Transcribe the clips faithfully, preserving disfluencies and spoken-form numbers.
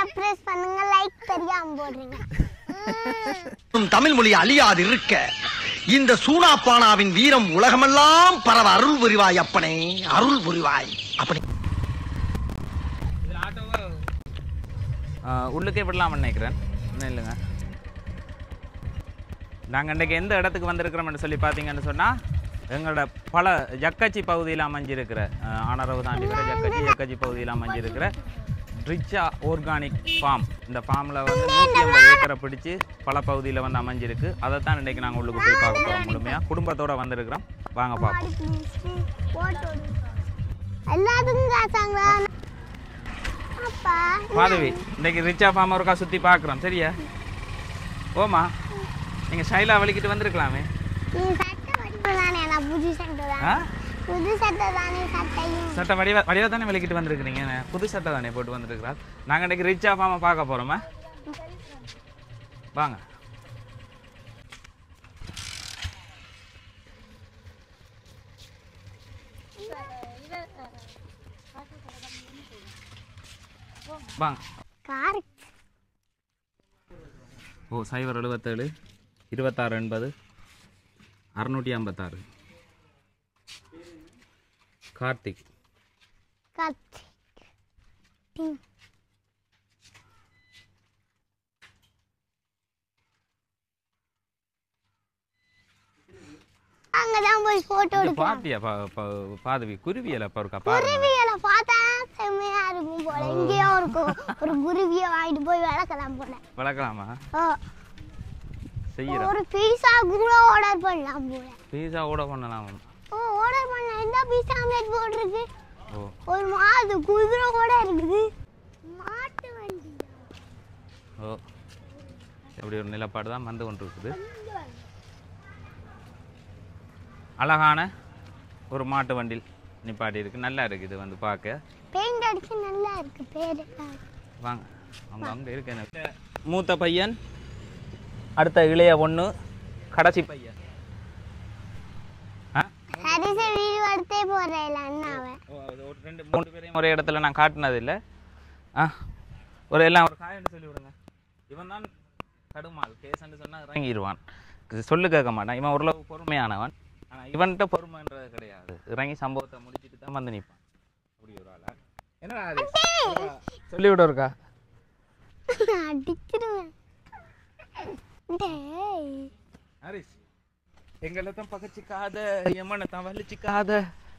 Subscribe பண்ணுங்க, like தெரியாம போடுறீங்க. தமிழ் மொழி அழியாது இருக்க இந்த சூனாப்பானாவின் வீரம் உலகமெல்லாம் பரவ அருள் புரிவாய் அப்பனே, அருள் புரிவாய் அப்பனே. உள்ளுக்கே விடலாம்னு நினைக்கிறேன். இன்னும் இல்லைங்க, நாங்கள் இன்றைக்கு எந்த இடத்துக்கு வந்திருக்கிறோம்னு சொல்லி பார்த்தீங்கன்னு சொன்னால் எங்களோட பல ஜக்கச்சி பகுதியில் அமைஞ்சிருக்கிற ஆனரவு தாண்டிக்கிற ஜக்கச்சி ஜக்கச்சி பகுதியில் அமைஞ்சிருக்கிற ரிச்சா ஆர்கானிக் ஃபார்ம். இந்த ஃபார்மில் வந்து நூற்றி ஐம்பது ஏக்கரை பிடிச்சி பல பகுதியில் வந்து அமைஞ்சிருக்கு. அதை தான் இன்றைக்கி நாங்கள் உள்ளுக்கு போய் பார்க்க போகிறோம். முழுமையாக குடும்பத்தோடு வந்திருக்கிறோம். வாங்க பார்ப்போம். மாதவி, இன்றைக்கி ரிச்சா ஃபார்ம் ஒருக்கா சுற்றி பார்க்குறோம். சரியா? ஓமா, நீங்கள் ஸ்டைலாக வலிக்கிட்டு வந்திருக்கலாமே. சட்டை வடிவா வடிவா தானே விளக்கிட்டு வந்திருக்கிறீங்க. புது சட்டை தானே போட்டு வந்துருக்கிறார். நாங்கள் இன்றைக்கி ரிச்சா ஃபார்மை பார்க்க போகிறோமா? வாங்க. வாங்க. ஓ, சைபர் எழுபத்தேழு இருபத்தாறு எண்பது அறுநூற்றி ஐம்பத்தாறு. கார்த்திக் கார்த்திக் அங்கதான் போய் போட்டோ எடுக்க பாத்தியா? பாதவி குருவியல பாருக்கா, குருவியல பார்த்தா செம்மையா இருக்கும் போல. இங்கேயோ இருக்கும் ஒரு குருவிய வாங்கிட்டு போய் வளர்க்கலாம் போல. வளர்க்கலாமா? செய்யறோம். ஒரு பீஸா கூட ஆர்டர் பண்ணலாம் போல. பீஸா ஆர்டர் பண்ணலாம். ஓ, ஆர்டர் பண்ண இந்த பீஸா ஆம்லெட் போட்டுருக்கு. ஓ, ஒரு மாடு குதிரை கூட இருக்குது. மாட்டு வண்டி. ஓ, இப்படி ஒரு நிலப்பாடு தான் வந்து கொண்டு இருக்குது. அழகான ஒரு மாட்டு வண்டில் நிப்பாட்டி இருக்கு. நல்லா இருக்கு. இது வந்து பார்க்க பெயிண்ட் அடிச்சு நல்லா இருக்கு. பேரு வாங்க. அவங்க அங்கே இருக்கு. மூத்த பையன், அடுத்த இளைய ஒன்று, கடைசி பையன். சரிச வீடியோ எடுத்தே போறேன் அண்ணாவை. ஒரு ரெண்டு மூணு பேரையும் ஒரே இடத்துல நான் காட்டினது இல்லை. ஆ, ஒரு எல்லாம் ஒரு காயன்னு சொல்லி விடுங்க. இவன் தான் கடுமாள். கேசன்னு சொன்னால் இறங்கிடுவான், சொல்லு கேட்க மாட்டான். இவன் ஓரளவு பொறுமையானவன். ஆனால் இவன்கிட்ட பொறுமைன்றது கிடையாது. இறங்கி சம்பவத்தை முடிச்சுட்டு தான் வந்து நிற்பான். அப்படி ஒரு ஆளா என்ன சொல்லி விட இருக்கா? அடிச்சிடுவேன். ஹரிஷ், எங்களை தான் பகச்சிக்காத, எம்மனை தான் வலிச்சிக்காத.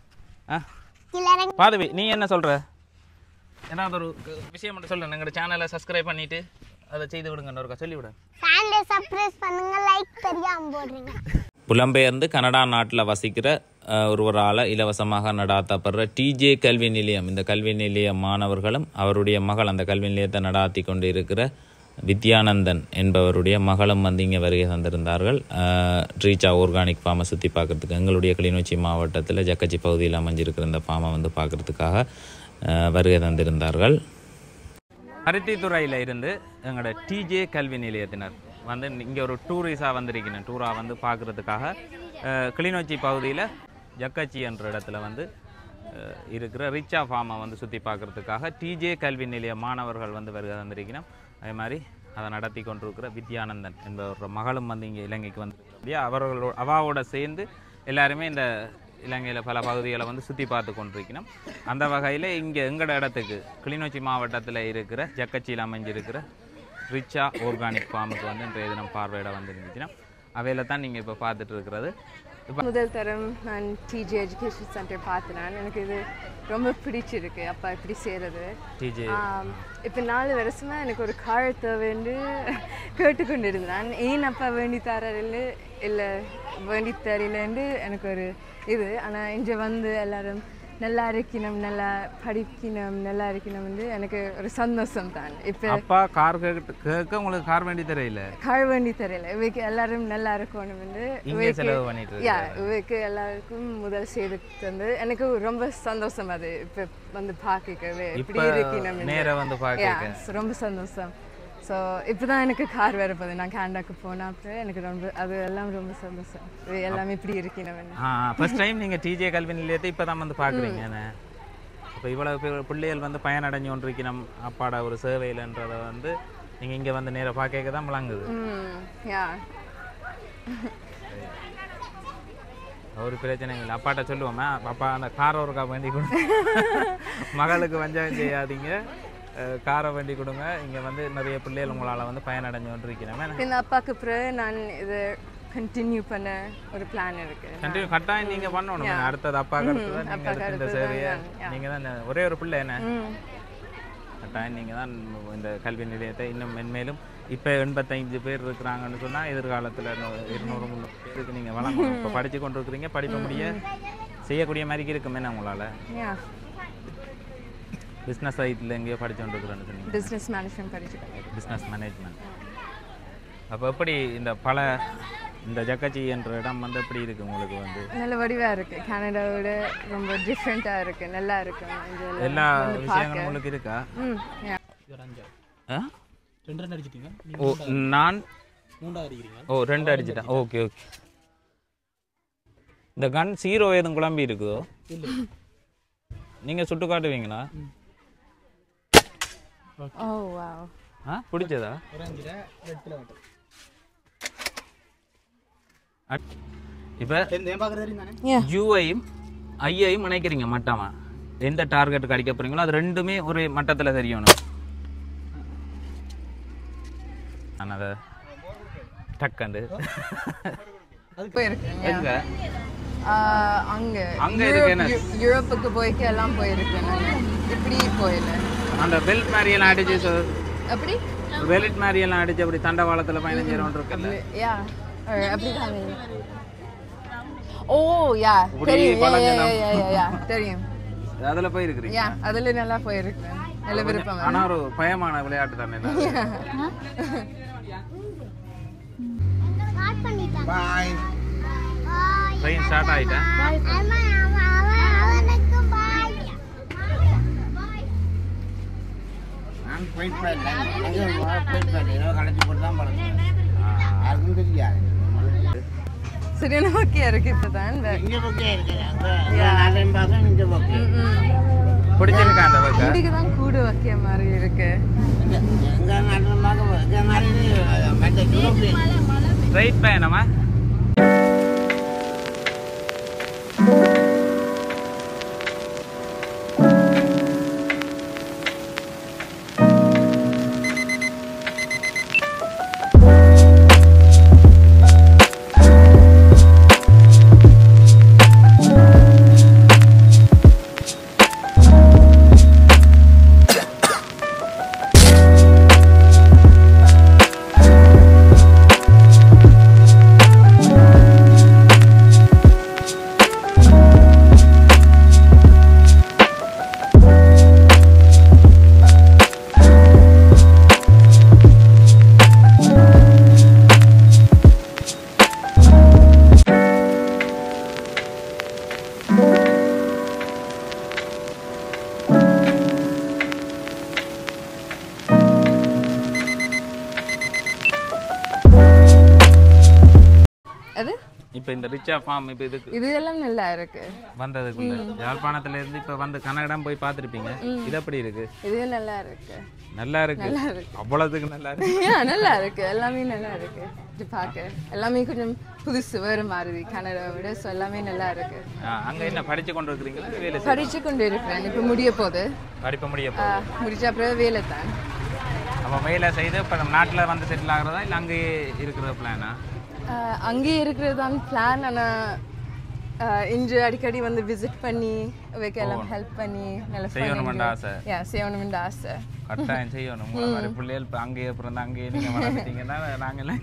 பாதவி, நீ என்ன சொல்ற? ஏதாவது ஒரு விஷயம் மட்டும் சொல்ல. எங்களோட சேனலை சப்ஸ்கிரைப் பண்ணிட்டு அதை செய்து விடுங்க. ஒருக்கா சொல்லி விடுங்க. சேனலை சப்ஸ்கிரைப் பண்ணுங்க, லைக் தெரியாம போடுறீங்க. புலம்பெயர்ந்து கனடா நாட்டில் வசிக்கிற ஒருவரால் இலவசமாக நடாத்தப்படுற டிஜே கல்வி நிலையம். இந்த கல்வி நிலைய மாணவர்களும் அவருடைய மகள், அந்த கல்வி நிலையத்தை நடாத்தி கொண்டு இருக்கிற வித்யானந்தன் என்பவருடைய மகளும் வந்து இங்கே வருகை தந்திருந்தார்கள். ட்ரீச்சா ஆர்கானிக் ஃபார்மை சுற்றி பார்க்குறதுக்கு எங்களுடைய கிளிநொச்சி மாவட்டத்தில் ஜக்கச்சி பகுதியில் அமைஞ்சிருக்கிற இந்த ஃபார்மை வந்து பார்க்குறதுக்காக வருகை தந்திருந்தார்கள். பருத்தித்துறையில் இருந்து எங்களோட டிஜே கல்வி நிலையத்தினர் வந்து இங்கே ஒரு டூரிஸாக வந்திருக்கணும். டூராக வந்து பார்க்குறதுக்காக கிளிநொச்சி பகுதியில் ஜக்கச்சி என்ற இடத்துல வந்து இருக்கிற ரிச்சா ஃபார்மை வந்து சுற்றி பார்க்குறதுக்காக டிஜே கல்வி நிலைய மாணவர்கள் வந்து வருகை தந்திருக்கணும். அதே மாதிரி அதை நடத்தி கொண்டிருக்கிற வித்யானந்தன் என்பவர் மகளும் வந்து இங்கே இலங்கைக்கு வந்துருக்கிறபடியா அவர்களோட அவாவோட சேர்ந்து எல்லாருமே இந்த இலங்கையில் பல பகுதிகளை வந்து சுற்றி பார்த்து கொண்டிருக்கணும். அந்த வகையில் இங்கே எங்களோட இடத்துக்கு கிளிநொச்சி மாவட்டத்தில் இருக்கிற ஜக்கச்சியில் அமைஞ்சிருக்கிற ரிச்சா ஆர்கானிக் ஃபார்முக்கு வந்து இன்றைய தினம் பார்வையிட வந்துருந்துச்சுன்னா அவையில் தான் நீங்கள் இப்போ பார்த்துட்டு இருக்கிறது. முதல் தரம் நான் டிஜே எஜுகேஷன் சென்டர் பார்த்தேன். எனக்கு இது ரொம்ப பிடிச்சிருக்கு. அப்பா இப்படி செய்கிறது. டிஜே இப்போ நாலு வருஷமாக எனக்கு ஒரு கார் தேவைன்னு கேட்டுக்கொண்டு இருந்தேன். ஏன் அப்பா வேண்டி தரல இல்லை வேண்டி தரலன்னு எனக்கு ஒரு இது. ஆனால் இங்கே வந்து எல்லோரும் நல்லா இருக்கணும், நல்லா படிக்கணும், நல்லா இருக்கணும் வந்து எனக்கு ஒரு சந்தோஷம் தான். இப்போ அப்பா கார் கேட்க உங்களுக்கு கார் வேண்டி தெரியல, கார் வேண்டி தெரியல. இவைக்கு எல்லாரும் நல்லா இருக்கணும் வந்து இவைக்கு எல்லாருக்கும் முதல் செய்து தந்து எனக்கு ரொம்ப சந்தோஷம். அது இப்போ வந்து பார்க்கவே இப்படி இருக்கணும் நேரம் வந்து பார்க்க ரொம்ப சந்தோஷம். ஸோ இப்போ தான் எனக்கு கார் வரப்போகுது. நான் கேண்டாக்கு போனால் அப்புறம் எனக்கு ரொம்ப அது எல்லாம் ரொம்ப சந்தோஷம். எல்லாமே இப்படி இருக்கணும். ஃபர்ஸ்ட் டைம் நீங்கள் டிஜே கல்வி நிலையத்தை இப்போ தான் வந்து பார்க்குறீங்க. இப்போ இவ்வளோ பிள்ளைகள் வந்து பயனடைஞ்சு கொண்டிருக்கு நம் அப்பாட ஒரு சேவையில்ன்றதை வந்து நீங்கள் இங்கே வந்து நேராக பார்க்க தான் விளங்குது. ஒரு பிரச்சனை இல்லை. அப்பாட்ட சொல்லுவோமே, அப்பா அந்த காரை ஒருக்கா வேண்டி கொடுங்க, மகளுக்கு வஞ்சகம் செய்யாதீங்க, காரை வேண்டி கொடுங்க, இங்கே வந்து நிறைய பிள்ளைகள் உங்களால் வந்து பயனடைஞ்சு கொண்டிருக்கிறேன். இந்த அப்பாவுக்கு பிறகு நான் இது கண்டினியூ பண்ண ஒரு பிளான் இருக்கு. கண்டினியூ கட்டாயம் நீங்கள் பண்ணணும். அடுத்தது அப்பாவுக்கு அடுத்தது நீங்கள் இந்த சேவையை நீங்கள் தான் ஒரே ஒரு பிள்ளை என்ன கட்டாயம் நீங்கள் தான் இந்த கல்வி நிலையத்தை இன்னும் மென்மேலும் இப்போ எண்பத்தைந்து பேர் இருக்கிறாங்கன்னு சொன்னால் எதிர்காலத்தில் இருநூறு முந்நூறு பேருக்கு நீங்கள் வழங்கணும். இப்போ படித்து கொண்டு இருக்கிறீங்க, படிக்க முடிய செய்யக்கூடிய மாதிரி இருக்குமே நான் உங்களால். பிஸ்னஸ் சைட்டில் எங்கேயோ படித்து கொண்டு இருக்கிறேன்னு சொன்னீங்க. பிஸ்னஸ் மேனேஜ்மெண்ட் படிச்சு பிஸ்னஸ் மேனேஜ்மெண்ட். அப்போ எப்படி இந்த பல இந்த ஜக்கச்சி என்ற இடம் வந்து எப்படி இருக்கு உங்களுக்கு? வந்து நல்ல வடிவாக இருக்குது, கனடாவோட ரொம்ப டிஃப்ரெண்ட்டாக இருக்குது, நல்லா இருக்கு. எல்லா விஷயங்களும் உங்களுக்கு இருக்கா? ம் ஓ நான் ஓ ரெண்டு அடிச்சிட்டேன். Okay okay. இந்த கன் ஜீரோ எதுவும் குழம்பி இருக்குதோ? நீங்கள் சுட்டு காட்டுவீங்களா? ஓ வாவ். ஆ பிடிச்சதா? இப்போ யூஐயும் ஐயையும் நினைக்கிறீங்க மட்டமா எந்த டார்கெட்டுக்கு அடிக்க போறீங்களோ அது ரெண்டுமே ஒரு மட்டத்தில் தெரியணும். நான் அதை டக்கண்டு எங்க அங்கே அங்கே இருக்கு யூரோப்புக்கு போய்க்கு எல்லாம் போயிருக்கேன். இப்படி போயில அந்த பெல்ட் மாதிரியெல்லாம் அடிச்சு அப்படி பெல்ட் மாதிரியெல்லாம் அடிச்சு அப்படி தண்டவாளத்தில் பயணம் செய்யறோம் இருக்குல்ல? யா அப்படி தானே. ஓ யா தெரியும். யா யா யா தெரியும். அதில் போயிருக்கிறீங்க? யா அதில் நல்லா போயிருக்கேன். நல்ல விருப்பம். ஆனால் ஒரு பயமான விளையாட்டு தானே. பாய் ட்ரெயின் ஸ்டார்ட் ஆகிட்டேன். நான் போயிட்டு கடைச்சி போட்டு தான் பழக்கம், யாருக்கும் தெரியாது. சரியான ஓகேயா இருக்கு. இப்போதான் இங்கே ஓகே இருக்கு, நாளையும் பார்க்க இங்கே ஓகே பிடிச்சிருக்கா? அந்த பக்கம் இன்றைக்கு தான் கூட ஓகே மாதிரி இருக்கு. எங்கள் நாட்டில் பார்க்க எங்கள் நாட்டில் மற்ற யூரோப்பியன் ரைட் பயணமா? இப்போ இந்த ரிச்சா ஃபார்ம் இப்போ இதுக்கு இது எல்லாம் நல்லா இருக்கு. வந்ததுக்குள்ள யாழ்ப்பாணத்துல இருந்து இப்போ வந்து கனடாம் போய் பார்த்துருப்பீங்க. இது எப்படி இருக்கு? இது நல்லா இருக்கு. நல்லா இருக்கு. அவ்வளவுக்கு நல்லா இருக்கு. நல்லா இருக்கு. எல்லாமே நல்லா இருக்கு. இது பார்க்க எல்லாமே கொஞ்சம் புதுசு வேறு மாதிரி கனடாவோட. ஸோ எல்லாமே நல்லா இருக்கு. அங்க என்ன படிச்சு கொண்டு இருக்கிறீங்களா? வேலை படிச்சு கொண்டு இருக்கிறேன். இப்போ முடிய போகுது. படிப்பு முடிய போகுது. முடிச்ச அப்புறம் வேலை தான். அப்போ வேலை செய்து இப்போ நம்ம நாட்டில் வந்து செட்டில் ஆகிறதா இல்லை அங்கேயே இருக்கிற பிளானா? அங்கேயே இருக்கிறது தான் பிளான். ஆனால் இன்று அடிக்கடி வந்து விசிட் பண்ணி வைக்க எல்லாம் ஹெல்ப் பண்ணி நல்லா செய்யணும்னு ஆசை. யா செய்யணும்னு ஆசை. கட்டாயம் செய்யணும். உங்களை மாதிரி பிள்ளைகள் இப்போ அங்கேயே பிறந்த அங்கேயே நீங்கள் வளர்த்துட்டீங்கன்னா நாங்கள்லாம்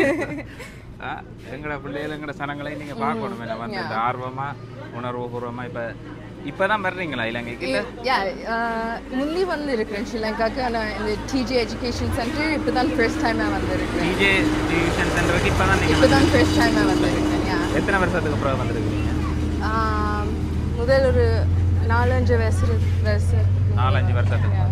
எங்களோட பிள்ளைகள் எங்களோட சனங்களை நீங்கள் பார்க்கணும். என்ன வந்து இந்த ஆர்வமாக உணர்வுபூர்வமாக இப்போ இப்போ தான் வர்றீங்களா இலங்கைக்கு? இல்லை யா முந்தி வந்து இருக்கிறேன் ஸ்ரீலங்காவுக்கு. ஆனால் இந்த டிஜே எஜுகேஷன் சென்டர் இப்போ தான் ஃபர்ஸ்ட் டைமாக வந்திருக்கேன். டிஜே எஜுகேஷன் சென்டருக்கு இப்போ தான் இப்போ தான் ஃபர்ஸ்ட் டைமாக வந்திருக்கேன். யா எத்தனை வருஷத்துக்கு அப்புறம் வந்திருக்கீங்க? முதல் ஒரு நாலஞ்சு வருஷம் வருஷம் நாலஞ்சு வருஷத்துக்கு